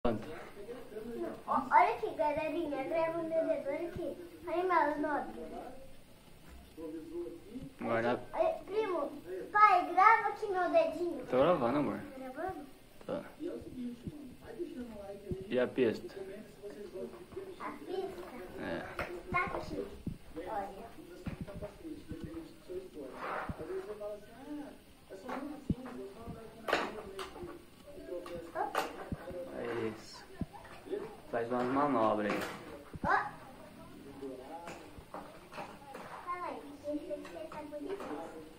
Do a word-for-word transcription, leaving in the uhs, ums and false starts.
Canta. Ó, olha aqui, galerinha, grava o meu dedo, olha aqui. Olha minhas notas. Guardar. Olha, primo, pai, grava aqui meu dedinho. Tô gravando, amor. Gravando? Tá. E a pista? A pista É. tá aqui. Olha. É isso. Faz umas manobras aí. Ó. Fala aí, esse aqui tá muito difícil.